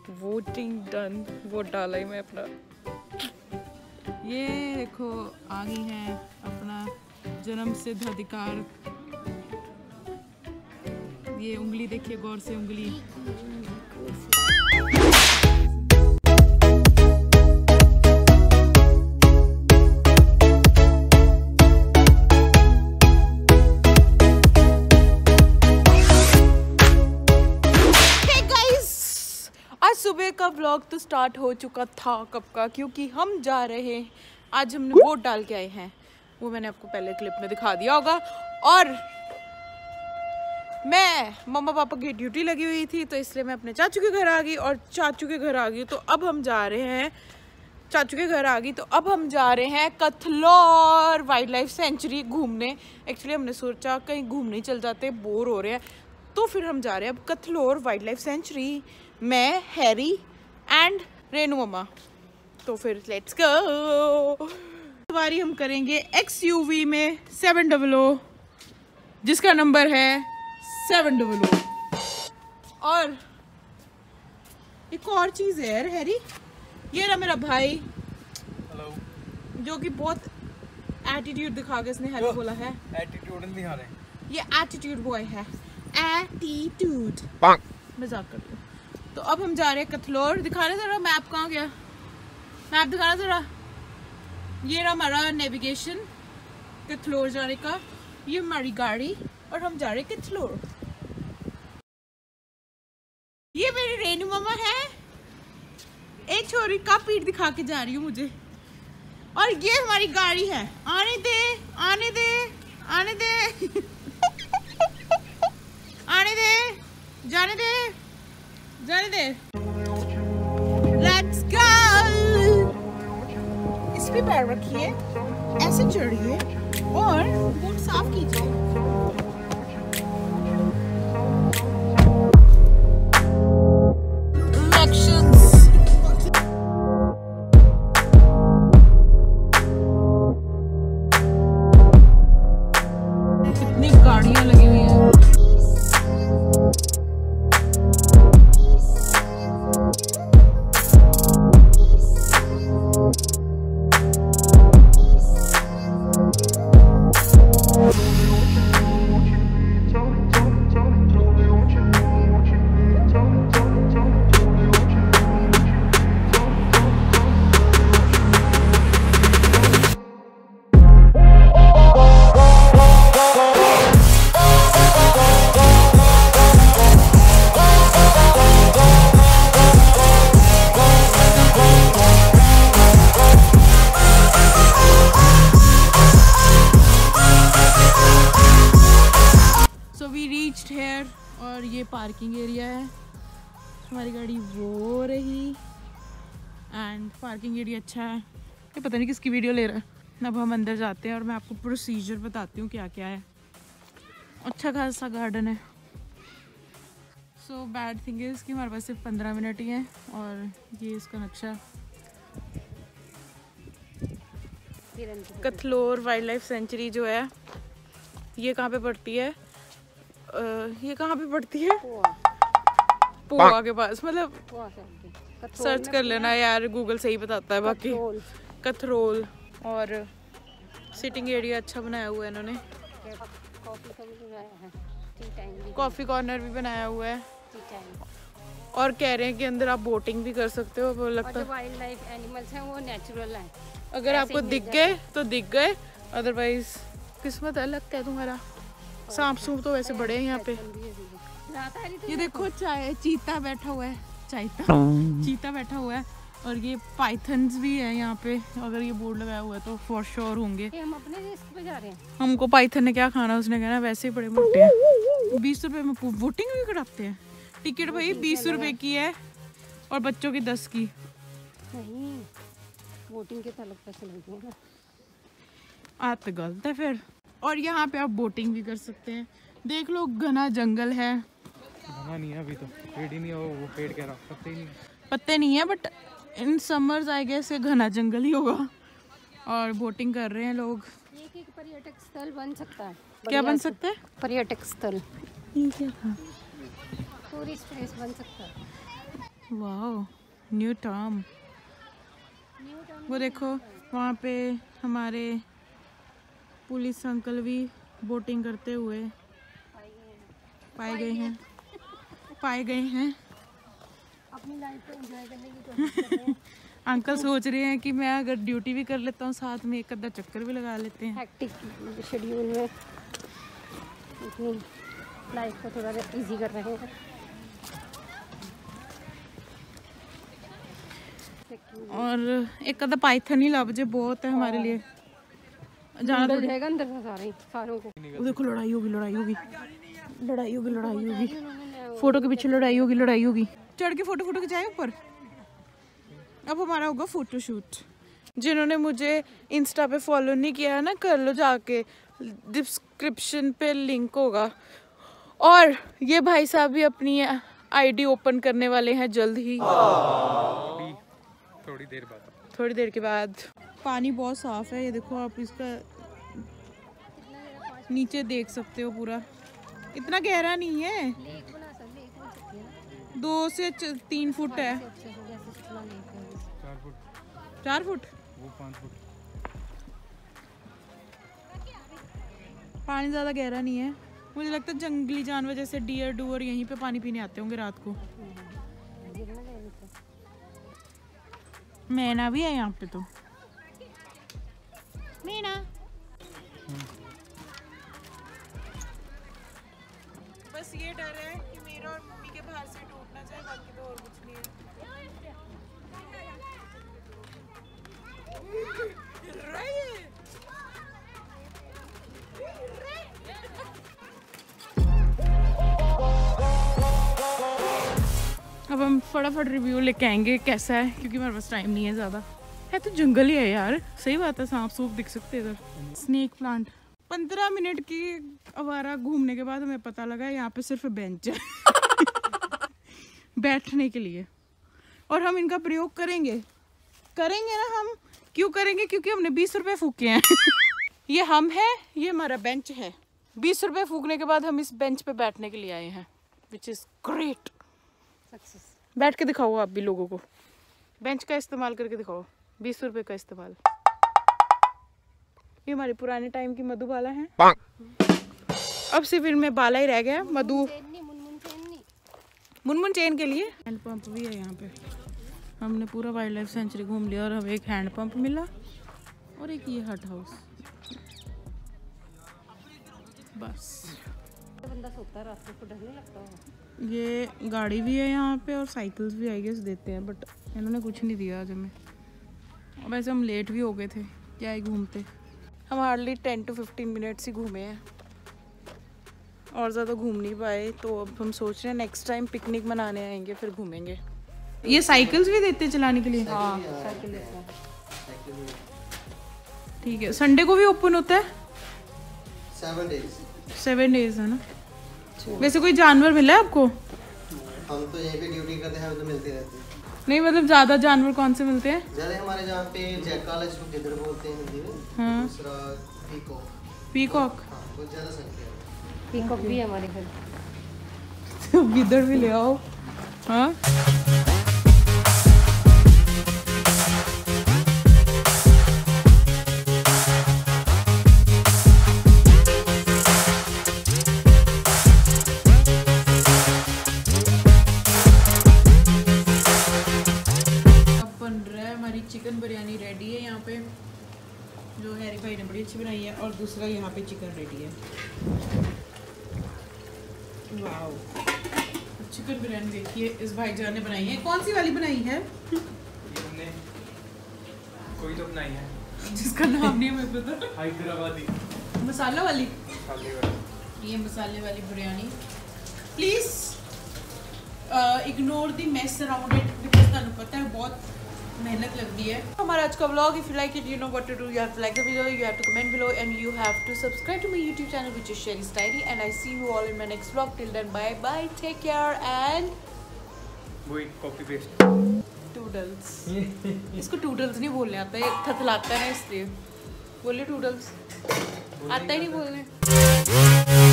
Voting done, vote डाला ही मैं अपना। ये देखो आ गई है अपना जन्म सिद्ध अधिकार। ये उंगली देखिए गौर से, उंगली। सुबह का व्लॉग तो स्टार्ट हो चुका था कब का, क्योंकि हम जा रहे हैं, आज हमने वोट डाल के आए हैं। वो मैंने आपको पहले क्लिप में दिखा दिया होगा। और मैं मम्मा पापा की ड्यूटी लगी हुई थी तो इसलिए मैं अपने चाचू के घर आ गई, और चाचू के घर आ गई तो अब हम जा रहे हैं, चाचू के घर आ गई तो अब हम जा रहे हैं कथलौर वाइल्ड लाइफ सेंचुरी घूमने। एक्चुअली हमने सोचा कहीं घूमने चल जाते, बोर हो रहे हैं, तो फिर हम जा रहे हैं अब कथलौर वाइल्ड लाइफ सेंचुरी। मैं, हैरी एंड रेनू मम्मा। तो फिर लेट्स गो। सवारी हम करेंगे XUV में 700, जिसका नंबर है 700। और एक और चीज है यार हैरी, ये रहा मेरा भाई। हेलो। जो कि बहुत एटीट्यूड दिखा के इसने हेलो बोला है। एटीट्यूड नहीं दिखा रहे, ये एटीट्यूड बॉय है, एटीट्यूड। मजाक कर रही हूँ। तो अब हम जा रहे हैं कथलौर। दिखाने जरा मैप, कहाँ गया मैप, दिखाना जरा। ये रहा हमारा नेविगेशन कथलौर जाने का। ये हमारी गाड़ी और हम जा रहे हैं कथलौर। ये मेरी रेनू मम्मा है, एक छोरी का पीठ दिखा के जा रही हूँ मुझे। और ये हमारी गाड़ी है। आने दे, आने दे, आने दे आने दे, जाने दे, जाने दे। Let's go। इस पे पैर रखिए, ऐसे चढ़िए और बूट साफ कीजिए। कितनी गाड़ियां लगी हुई हैं। और ये पार्किंग एरिया है, हमारी गाड़ी वो रही। एंड पार्किंग एरिया अच्छा है। ये पता नहीं किसकी वीडियो ले रहा है। अब हम अंदर जाते हैं और मैं आपको प्रोसीजर बताती हूँ क्या क्या है। अच्छा खासा गार्डन है। सो बैड थिंग इज़ कि हमारे पास सिर्फ 15 मिनट ही हैं। और ये इसका नक्शा। कथलौर वाइल्ड लाइफ सेंचुरी जो है ये कहाँ पे पड़ती है? ये कहाँ पे पड़ती है? पोआ के पास। मतलब सर्च कर लेना यार, गूगल से ही बताता है। बाकी कथलौर। और सिटिंग एरिया अच्छा बनाया हुआ है इन्होंने। कॉफी कॉर्नर भी बनाया हुआ है। और कह रहे हैं कि अंदर आप बोटिंग भी कर सकते हो। वो लगता है वाइल्ड लाइफ एनिमल्स हैं वो नेचुरल हैं। अगर आपको दिख गए तो दिख गए, अदरवाइज किस्मत अलग है तुम्हारा। सांप सूप तो वैसे बड़े हैं यहाँ पे। ये देखो चाय, चीता बैठा हुआ है, चीता बैठा हुआ है। और ये पाइथन्स भी है यहाँ पे। अगर ये बोर्ड लगाया हुआ है तो फॉर श्योर होंगे। हम अपने रिस्क पे जा रहे हैं। हमको पाइथन ने क्या खाना, उसने कहना वैसे ही बड़े मोटे हैं। 20 रुपए में वोटिंग भी कराते हैं। टिकट भाई 20 रुपए की है और बच्चों की 10 की। नहीं, वोटिंग के तो अलग पैसे लगते हैं ना। तो गलत है फिर। और यहाँ पे आप बोटिंग भी कर सकते हैं। देख लो घना जंगल है। घना नहीं है अभी तो, पेड़ ही नहीं है। वो पेड़ कह रहा, पत्ते ही नहीं, पत्ते नहीं है, but in summers I guess घना जंगल ही होगा। और बोटिंग कर रहे हैं लोग। ये एक पर्यटक स्थल बन सकता है। क्या बन सकता है? पर्यटक स्थल, क्या था? टूरिस्ट प्लेस बन सकता है। वाह, न्यू टाउन। वो देखो वहाँ पे हमारे पुलिस अंकल भी बोटिंग करते हुए पाए गए हैं। अपनी लाइफ को एंजॉय करने की कोशिश कर रहे हैं। अंकल सोच रहे हैं कि मैं अगर ड्यूटी भी कर लेता हूँ साथ में एक आधा चक्कर भी लगा लेते हैं। हेक्टिक शेड्यूल में अपनी लाइफ को थोड़ा इजी कर रहे हैं। और एक आधा पाइथन ही लाभ जो बहुत है हमारे लिए। जाना तो रहेगा अंदर से सारों को। देखो लड़ाई होगी। फोटो के पीछे लड़ाई होगी। चढ़ के फोटो खिंचाए ऊपर। अब हमारा होगा फोटो शूट। जिन्होंने मुझे इंस्टा पे फॉलो नहीं किया है ना, कर लो जाके, डिस्क्रिप्शन पे लिंक होगा। और ये भाई साहब भी अपनी आईडी ओपन करने वाले हैं जल्द ही, थोड़ी देर के बाद। पानी बहुत साफ है, ये देखो आप इसका नीचे देख सकते हो पूरा, इतना गहरा नहीं है, 2 से 3 फुट है। 4 फुट, वो 5 फुट। पानी ज़्यादा गहरा नहीं है। मुझे लगता है जंगली जानवर जैसे डियर डूअर यहीं पे पानी पीने आते होंगे रात को। मैना भी है यहाँ पे तो। मैना बस ये डर है कि मेरा और मम्मी के बाहर से टूट ना जाए, बाकी तो और कुछ नहीं है। अब हम फटाफट रिव्यू लेके आएंगे कैसा है, क्योंकि हमारे पास टाइम नहीं है ज़्यादा। है तो जंगल ही है यार, सही बात है, सांप सूप दिख सकते हैं इधर। Snake plant. 15 मिनट की आवारा घूमने के बाद हमें पता लगा यहाँ पे सिर्फ बेंच है बैठने के लिए, और हम इनका प्रयोग करेंगे ना हम। क्यों करेंगे? क्योंकि हमने 20 रुपए फूके हैं ये हम है, ये हमारा बेंच है। 20 रुपए फूकने के बाद हम इस बेंच पे बैठने के लिए आए हैं, विच इज़ ग्रेट। बैठ के दिखाओ आप भी लोगों को, बेंच का इस्तेमाल करके दिखाओ, 20 रुपए का इस्तेमाल। ये हमारे पुराने टाइम की मधुबाला है। अब सिर्फ इनमें बाला ही रह गया। मधु मुनमुन चेन के लिए हैंड पंप भी है यहाँ पे। हमने पूरा वाइल्ड लाइफ सेंचुरी घूम लिया और हमें एक हैंड पंप मिला और एक ये हट हाउस। बस बंदा सोता है रात को, डर नहीं लगता होगा। ये गाड़ी भी है यहाँ पे और साइकिल्स भी आई गेस देते हैं, बट इन्होंने कुछ नहीं दिया आज हमें। वैसे हम लेट भी हो गए थे, क्या ही घूमते। हम हार्डली 10 to 15 मिनट्स ही घूमे हैं और ज़्यादा घूम नहीं पाए, तो अब हम सोच रहे हैं नेक्स्ट टाइम पिकनिक मनाने आएंगे फिर घूमेंगे। ये साइकिल्स भी देते हैं चलाने के लिए? हाँ, साइकिल देते हैं। ठीक है, संडे को भी ओपन होता है? 7 डेज है ना। वैसे कोई जानवर मिला है आपको? हम तो यहीं पे ड्यूटी करते हैं, हमें तो मिलते रहते हैं। नहीं मतलब ज्यादा जानवर कौन से मिलते हैं? ज्यादा हमारे जहाँ पे जैकाल है, जिसको गिद्ध बोलते हैं हिंदी में। हाँ। दूसरा पीकॉक। हाँ, बहुत ज्यादा संख्या है। पीकॉक भी है हमारे घर। तो गिद्ध भी ले आओ। हाँ चिकन बिरयानी रेडी है यहाँ पे, जो हैरी भाई ने बड़ी अच्छी बनाई है, और दूसरा यहाँ पे चिकन रेडी है। वाओ, चिकन बिरयानी देखिए इस भाईजान ने बनाई है। कौन सी वाली बनाई है? हमने कोई तो बनाई है जिसका नाम नहीं है मेरे पता। हैदराबादी मसाला वाली। ये मसाले वाली biryani. Please ignore the mess around it, because ਤੁਹਾਨੂੰ पता है बहुत मेहनत लगती है। हमारा आज का vlog, if you like it, you know what to do, you have to like the video, you have to comment below, and you have to subscribe to my YouTube channel which is Sherry's Diary, and I see you all in my next vlog. Till then, bye bye, take care and वही copy paste toodles. इसको toodles नहीं बोलने आता है, थथलाता है ना इसलिए। बोले टूडल्स, आता ही नहीं बोलने।